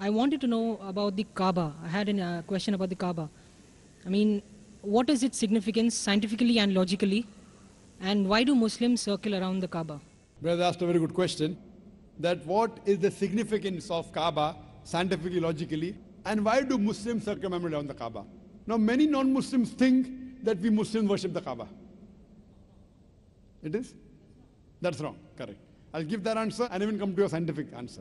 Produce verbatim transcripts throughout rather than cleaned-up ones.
I wanted to know about the Kaaba. I had a uh, question about the Kaaba. I mean, what is its significance scientifically and logically? And why do Muslims circle around the Kaaba? Brother asked a very good question. That what is the significance of Kaaba scientifically, logically, and why do Muslims circumambulate around the Kaaba? Now, many non-Muslims think that we Muslims worship the Kaaba. It is? That's wrong. Correct. I'll give that answer and even come to a scientific answer.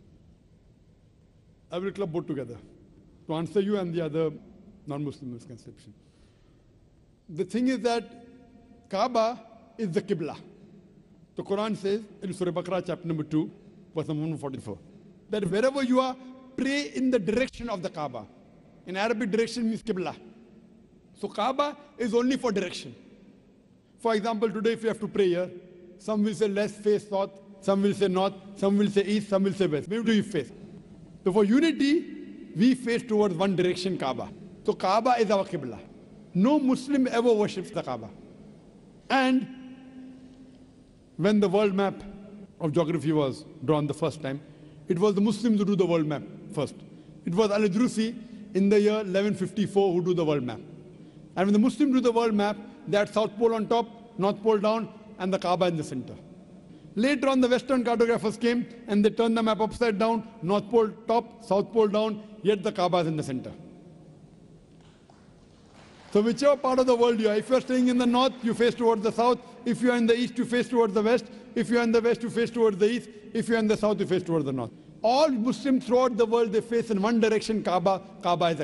I will club both together to answer you and the other non-Muslim misconception. The thing is that Kaaba is the Qibla. The Quran says in Surah Baqarah chapter number two, verse number one forty-four, that wherever you are, pray in the direction of the Kaaba. In Arabic, direction means Qibla. So Kaaba is only for direction. For example, today if you have to pray here, some will say let's face south, some will say north, some will say east, some will say west. Where do you face? So for unity, we face towards one direction, Kaaba. So Kaaba is our Qibla. No Muslim ever worships the Kaaba. And when the world map of geography was drawn the first time, it was the Muslims who do the world map first. It was Al-Idrusi in the year eleven fifty-four who do the world map. And when the Muslims do the world map, they had South Pole on top, North Pole down, and the Kaaba in the center. Later on, the Western cartographers came and they turned the map upside down, North Pole top, South Pole down, yet the Kaaba is in the center. So whichever part of the world you are, if you are staying in the north, you face towards the south. If you are in the east, you face towards the west. If you are in the west, you face towards the east. If you are in the south, you face towards the north. All Muslims throughout the world, they face in one direction, Kaaba. Kaaba is a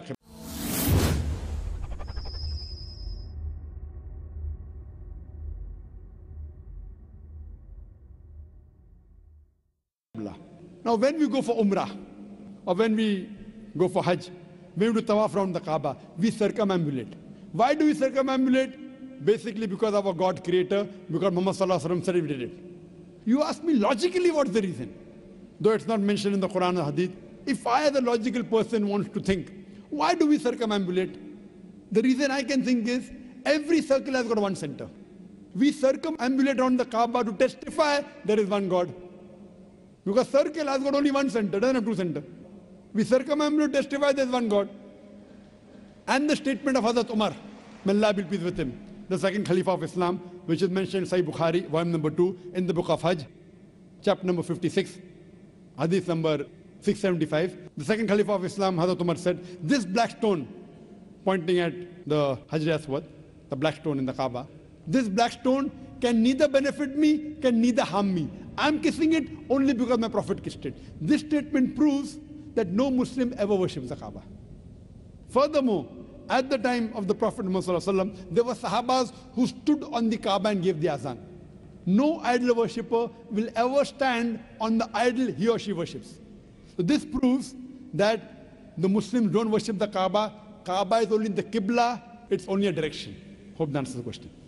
Qibla. Now when we go for Umrah, or when we go for Hajj, when we do tawaf around the Kaaba, we circumambulate. Why do we circumambulate? Basically because of our God creator, because Muhammad Sallallahu Alaihi Wasallam said we did it. You ask me logically what's the reason? Though it's not mentioned in the Quran or Hadith. If I as a logical person wants to think, why do we circumambulate? The reason I can think is, every circle has got one center. We circumambulate around the Kaaba to testify there is one God. Because circle has got only one center, doesn't have two centers. We circumambulate to testify there is one God. And the statement of Hazrat Umar, may Allah be pleased with him, the second Khalifa of Islam, which is mentioned in Sahih Bukhari, volume number two, in the book of Hajj, chapter number fifty-six, hadith number six seventy-five. The second Khalifa of Islam, Hazrat Umar said, this black stone, pointing at the Hajar Aswad, the black stone in the Kaaba, this black stone can neither benefit me, can neither harm me. I'm kissing it only because my Prophet kissed it. This statement proves that no Muslim ever worships the Kaaba. Furthermore, at the time of the Prophet Muhammad, there were Sahabas who stood on the Kaaba and gave the azan. No idol worshipper will ever stand on the idol he or she worships. So this proves that the Muslims don't worship the Kaaba. Kaaba is only the Qibla, it's only a direction. Hope that answers the question.